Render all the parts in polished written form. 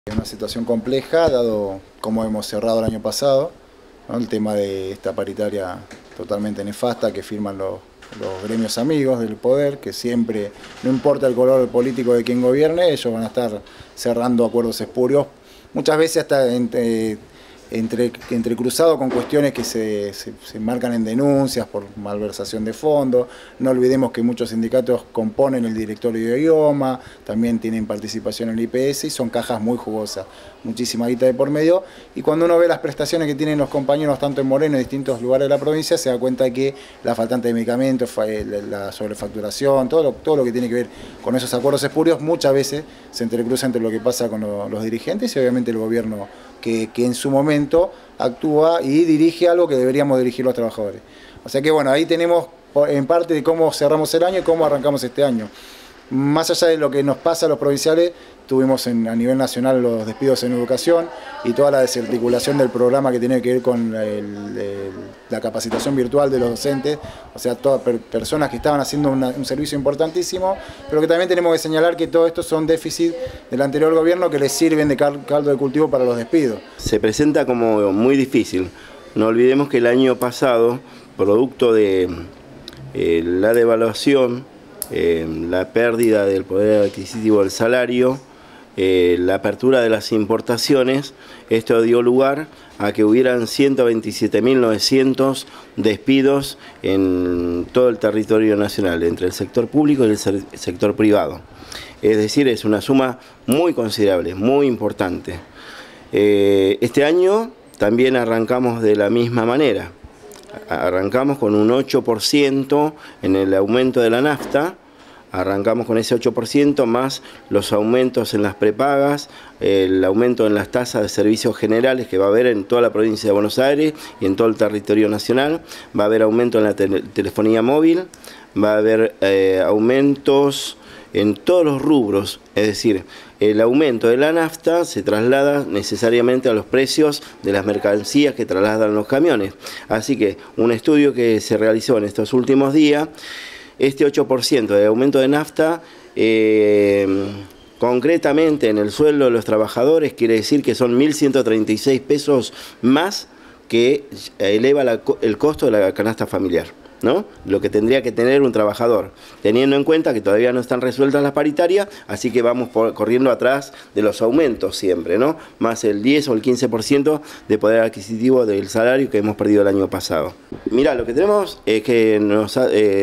Es una situación compleja, dado cómo hemos cerrado el año pasado, ¿no? El tema de esta paritaria totalmente nefasta que firman los gremios amigos del poder, que siempre, no importa el color político de quien gobierne, ellos van a estar cerrando acuerdos espurios, muchas veces hasta entrecruzado con cuestiones que se marcan en denuncias por malversación de fondos. No olvidemos que muchos sindicatos componen el directorio de IOMA, también tienen participación en el IPS y son cajas muy jugosas, muchísima guita de por medio. Y cuando uno ve las prestaciones que tienen los compañeros tanto en Moreno y en distintos lugares de la provincia, se da cuenta de que la faltante de medicamentos, la sobrefacturación, todo lo que tiene que ver con esos acuerdos espurios, muchas veces se entrecruza entre lo que pasa con los dirigentes y obviamente el gobierno que en su momento actúa y dirige algo que deberíamos dirigir los trabajadores. O sea que bueno, ahí tenemos en parte de cómo cerramos el año y cómo arrancamos este año. Más allá de lo que nos pasa a los provinciales, tuvimos a nivel nacional los despidos en educación y toda la desarticulación del programa que tiene que ver con la capacitación virtual de los docentes, o sea, todas personas que estaban haciendo un servicio importantísimo, pero que también tenemos que señalar que todo esto son déficits del anterior gobierno que les sirven de caldo de cultivo para los despidos. Se presenta como muy difícil. No olvidemos que el año pasado, producto de la devaluación, la pérdida del poder adquisitivo del salario, la apertura de las importaciones, esto dio lugar a que hubieran 127.900 despidos en todo el territorio nacional, entre el sector público y el sector privado. Es decir, es una suma muy considerable, muy importante. Este año también arrancamos de la misma manera. Arrancamos con un 8% en el aumento de la nafta, arrancamos con ese 8% más los aumentos en las prepagas, el aumento en las tasas de servicios generales que va a haber en toda la provincia de Buenos Aires y en todo el territorio nacional, va a haber aumento en la telefonía móvil, va a haber aumentos en todos los rubros, es decir, el aumento de la nafta se traslada necesariamente a los precios de las mercancías que trasladan los camiones. Así que un estudio que se realizó en estos últimos días, este 8% de aumento de nafta, concretamente en el sueldo de los trabajadores, quiere decir que son 1.136 pesos más que eleva el costo de la canasta familiar, ¿no? Lo que tendría que tener un trabajador, teniendo en cuenta que todavía no están resueltas las paritarias, así que vamos corriendo atrás de los aumentos siempre, ¿no? Más el 10 o el 15% de poder adquisitivo del salario que hemos perdido el año pasado. Mirá, lo que tenemos es que nos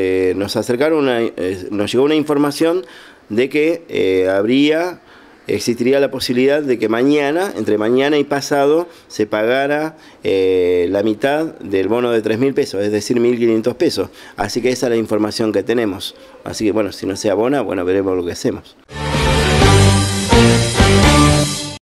llegó una información de que existiría la posibilidad de que mañana, entre mañana y pasado, se pagara la mitad del bono de 3.000 pesos, es decir, 1.500 pesos. Así que esa es la información que tenemos. Así que bueno, si no se abona, bueno, veremos lo que hacemos.